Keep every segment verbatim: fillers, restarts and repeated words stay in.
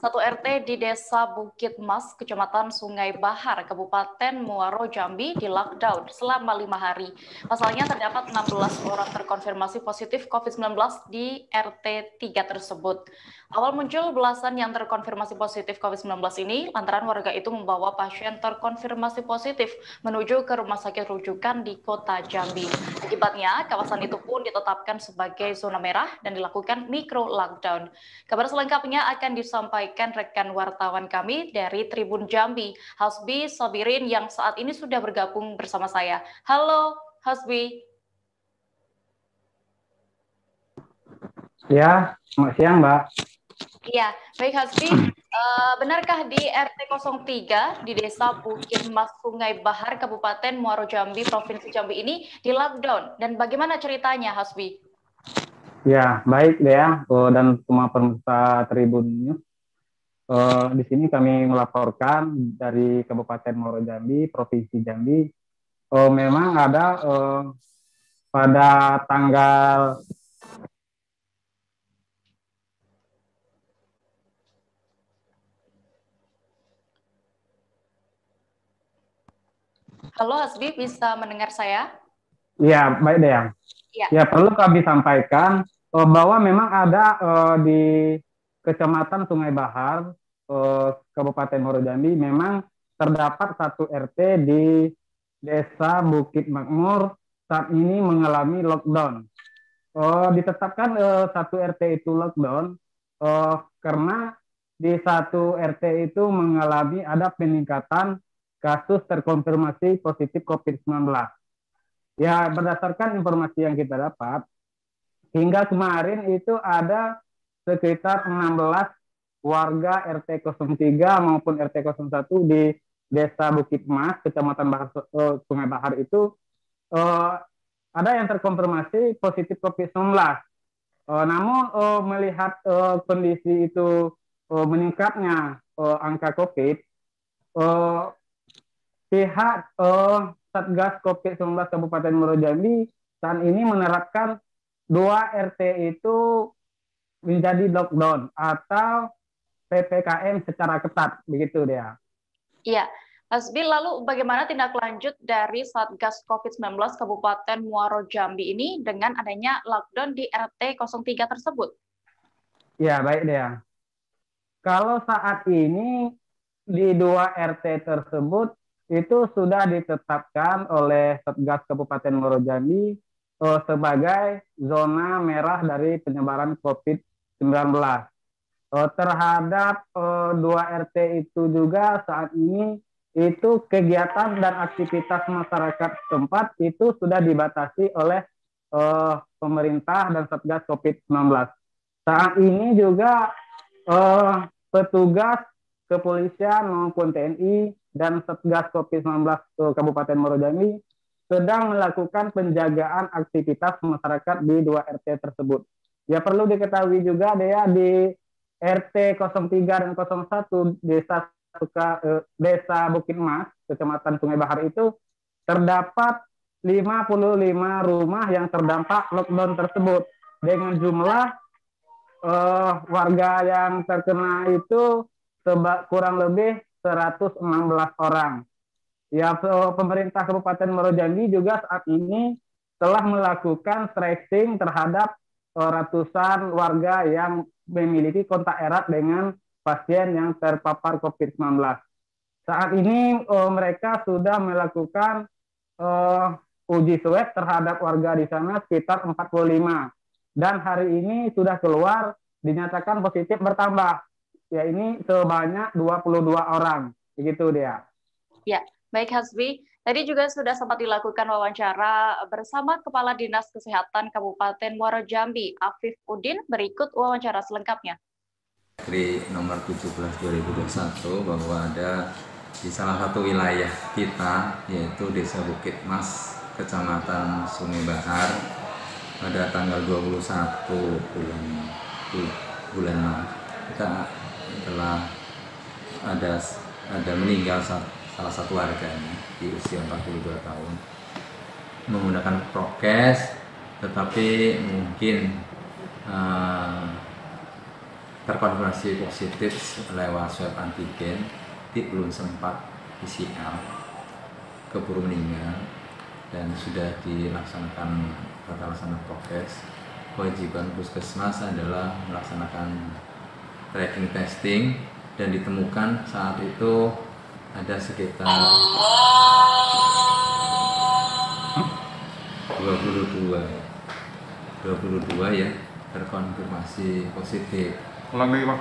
satu R T di Desa Bukit Mas, Kecamatan Sungai Bahar, Kabupaten Muaro Jambi di lockdown selama lima hari. Pasalnya terdapat enam belas orang terkonfirmasi positif COVID sembilan belas di R T tiga tersebut. Awal muncul belasan yang terkonfirmasi positif COVID sembilan belas ini lantaran warga itu membawa pasien terkonfirmasi positif menuju ke rumah sakit rujukan di Kota Jambi. Akibatnya, kawasan itu pun ditetapkan sebagai zona merah dan dilakukan micro lockdown. Kabar selengkapnya akan disampaikan rekan wartawan kami dari Tribun Jambi, Hasbi Sabirin yang saat ini sudah bergabung bersama saya. Halo, Hasbi. Ya, selamat siang, Mbak. Iya, baik Hasbi. Uh, benarkah di R T nol tiga di Desa Bukit Mas Sungai Bahar, Kabupaten Muaro Jambi, Provinsi Jambi ini di lockdown? Dan bagaimana ceritanya, Hasbi? Ya, baik deh ya, uh, dan semua pemirsa Tribun News. Uh, di sini kami melaporkan dari Kabupaten Muaro Jambi, Provinsi Jambi. Uh, memang ada uh, pada tanggal Halo Hasbi, bisa mendengar saya? Ya, baik deh ya. Ya, ya perlu kami sampaikan uh, bahwa memang ada uh, di Kecamatan Sungai Bahar, uh, Kabupaten Muaro Jambi, memang terdapat satu R T di Desa Bukit Makmur saat ini mengalami lockdown. Uh, ditetapkan uh, satu R T itu lockdown uh, karena di satu R T itu mengalami ada peningkatan kasus terkonfirmasi positif COVID sembilan belas. Ya, berdasarkan informasi yang kita dapat, hingga kemarin itu ada sekitar enam belas warga R T nol tiga maupun R T nol satu di Desa Bukit Mas, Kecamatan Bahar, uh, Sungai Bahar itu uh, ada yang terkonfirmasi positif COVID sembilan belas. Uh, namun uh, melihat uh, kondisi itu uh, meningkatnya uh, angka COVID, uh, pihak uh, Satgas COVID sembilan belas Kabupaten Muaro Jambi saat ini menerapkan dua R T itu menjadi lockdown atau P P K M secara ketat, begitu dia. Iya, Hasbi, lalu bagaimana tindak lanjut dari Satgas COVID sembilan belas Kabupaten Muaro Jambi ini dengan adanya lockdown di R T nol tiga tersebut? Ya, baik dia. Kalau saat ini di dua R T tersebut itu sudah ditetapkan oleh Satgas Kabupaten Muaro Jambi eh, sebagai zona merah dari penyebaran COVID sembilan belas. Eh, terhadap eh, dua R T itu juga saat ini itu kegiatan dan aktivitas masyarakat setempat itu sudah dibatasi oleh eh, pemerintah dan Satgas COVID sembilan belas. Saat ini juga eh, petugas kepolisian maupun T N I dan Satgas COVID sembilan belas Kabupaten Muaro Jambi sedang melakukan penjagaan aktivitas masyarakat di dua R T tersebut. Ya, perlu diketahui juga Dea, di R T nol tiga dan nol satu Desa Suka, eh, Desa Bukit Mas, Kecamatan Sungai Bahar itu terdapat lima puluh lima rumah yang terdampak lockdown tersebut dengan jumlah eh, warga yang terkena itu seba, kurang lebih seratus enam belas orang. Ya, pemerintah Kabupaten Muaro Jambi juga saat ini telah melakukan tracing terhadap uh, ratusan warga yang memiliki kontak erat dengan pasien yang terpapar COVID sembilan belas. Saat ini uh, mereka sudah melakukan uh, uji swab terhadap warga di sana sekitar empat puluh lima. Dan hari ini sudah keluar dinyatakan positif bertambah. Ya, ini sebanyak dua puluh dua orang. Begitu dia. Ya, baik Hasbi. Tadi juga sudah sempat dilakukan wawancara bersama Kepala Dinas Kesehatan Kabupaten Muaro Jambi, Afif Udin. Berikut wawancara selengkapnya. Di nomor tujuh belas dua ribu dua puluh satu bahwa ada di salah satu wilayah kita, yaitu Desa Bukit Mas, Kecamatan Sungai Bahar, pada tanggal dua puluh satu bulan bulan Maret kita telah ada ada meninggal salah satu warganya di usia empat puluh dua tahun menggunakan prokes, tetapi mungkin uh, terkonfirmasi positif lewat swab antigen, tapi belum sempat P C R, keburu meninggal, dan sudah dilaksanakan tata laksana prokes. Kewajiban puskesmas adalah melaksanakan tracking testing, dan ditemukan saat itu ada sekitar dua puluh dua ya terkonfirmasi positif. Ulang lagi Pak,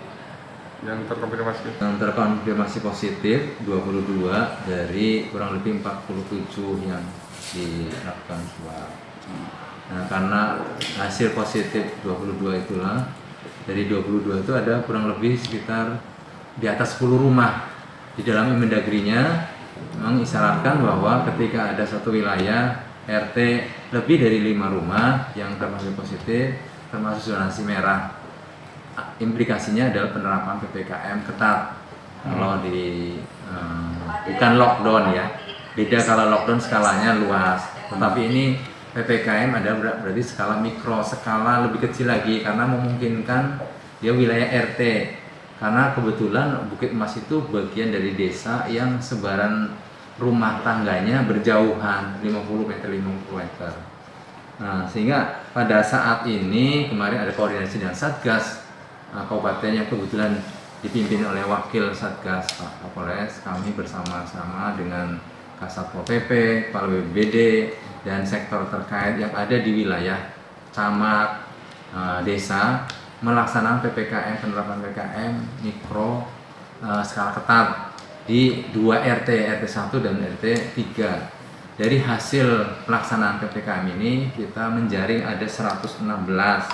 yang terkonfirmasi. Yang terkonfirmasi positif dua puluh dua dari kurang lebih empat puluh tujuh yang dilakukan swab. Nah, karena hasil positif dua puluh dua itulah, dari dua puluh dua itu ada kurang lebih sekitar di atas sepuluh rumah. Di dalam Mendagrinya mengisyaratkan bahwa ketika ada satu wilayah R T lebih dari lima rumah yang termasuk positif, termasuk zonasi merah, implikasinya adalah penerapan P P K M ketat. Kalau di um, bukan lockdown ya, beda kalau lockdown skalanya luas, tetapi ini P P K M ada berarti skala mikro, skala lebih kecil lagi karena memungkinkan dia wilayah R T. Karena kebetulan Bukit Mas itu bagian dari desa yang sebaran rumah tangganya berjauhan lima puluh meter lima puluh meter. Nah, sehingga pada saat ini kemarin ada koordinasi dengan Satgas uh, Kabupaten yang kebetulan dipimpin oleh Wakil Satgas Pak Kapolres. Kami bersama-sama dengan Kasatpol P P, Kepala B P B D, dan sektor terkait yang ada di wilayah camat, uh, desa melaksanakan P P K M, penerapan P P K M mikro uh, skala ketat di dua R T, R T satu dan R T tiga. Dari hasil pelaksanaan P P K M ini kita menjaring ada seratus enam belas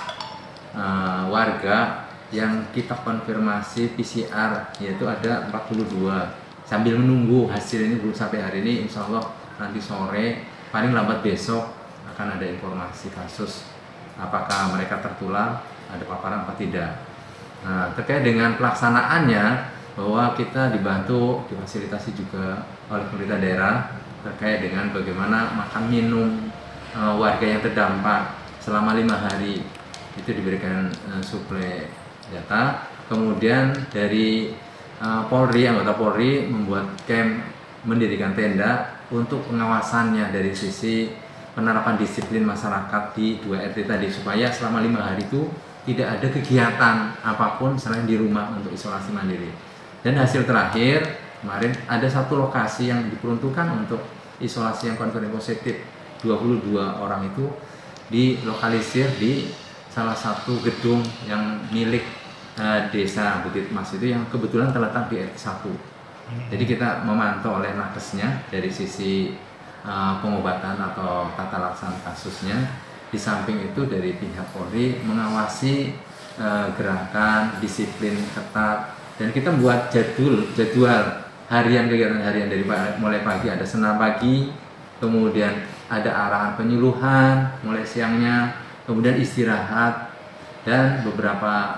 uh, warga yang kita konfirmasi P C R, yaitu ada empat puluh dua. Sambil menunggu hasil ini belum sampai hari ini, insya Allah nanti sore paling lambat besok akan ada informasi kasus apakah mereka tertular, ada paparan apa tidak. Nah, terkait dengan pelaksanaannya, bahwa kita dibantu, difasilitasi juga oleh pemerintah daerah terkait dengan bagaimana makan minum e, warga yang terdampak selama lima hari itu diberikan e, suplai data. Kemudian dari e, Polri, anggota Polri membuat camp, mendirikan tenda untuk pengawasannya dari sisi penerapan disiplin masyarakat di dua R T tadi, supaya selama lima hari itu tidak ada kegiatan apapun selain di rumah untuk isolasi mandiri. Dan hasil terakhir kemarin ada satu lokasi yang diperuntukkan untuk isolasi yang konfirmasi positif dua puluh dua orang itu dilokalisir di salah satu gedung yang milik uh, desa Bukit Mas itu yang kebetulan terletak di R T satu. Jadi kita memantau oleh nakesnya dari sisi uh, pengobatan atau tata laksana kasusnya. Di samping itu dari pihak Polri mengawasi uh, gerakan disiplin ketat. Dan kita buat jadwal, jadwal harian, kegiatan harian dari mulai pagi ada senam pagi, kemudian ada arahan penyuluhan mulai siangnya, kemudian istirahat, dan beberapa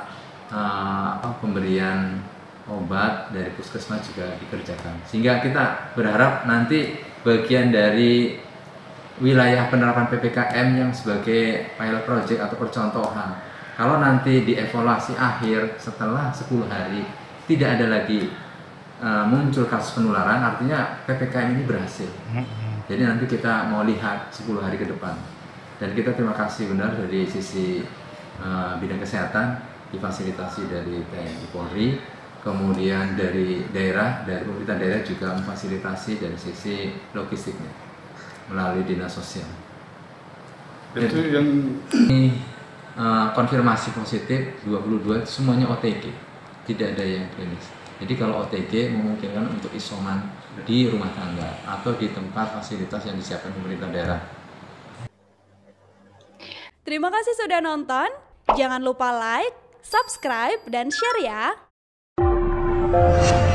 uh, pemberian obat dari puskesmas juga dikerjakan. Sehingga kita berharap nanti bagian dari wilayah penerapan P P K M yang sebagai pilot project atau percontohan, kalau nanti dievaluasi akhir setelah sepuluh hari tidak ada lagi uh, muncul kasus penularan, artinya P P K M ini berhasil. Jadi nanti kita mau lihat sepuluh hari ke depan. Dan kita terima kasih benar dari sisi uh, bidang kesehatan, difasilitasi dari T N I Polri, kemudian dari daerah, dari pemerintah daerah juga memfasilitasi dari sisi logistiknya melalui dinas sosial. Itu yang ini uh, konfirmasi positif dua puluh dua semuanya O T G, tidak ada yang klinis. Jadi kalau O T G memungkinkan untuk isoman di rumah tangga atau di tempat fasilitas yang disiapkan pemerintah daerah. Terima kasih sudah nonton. Jangan lupa like, subscribe, dan share ya.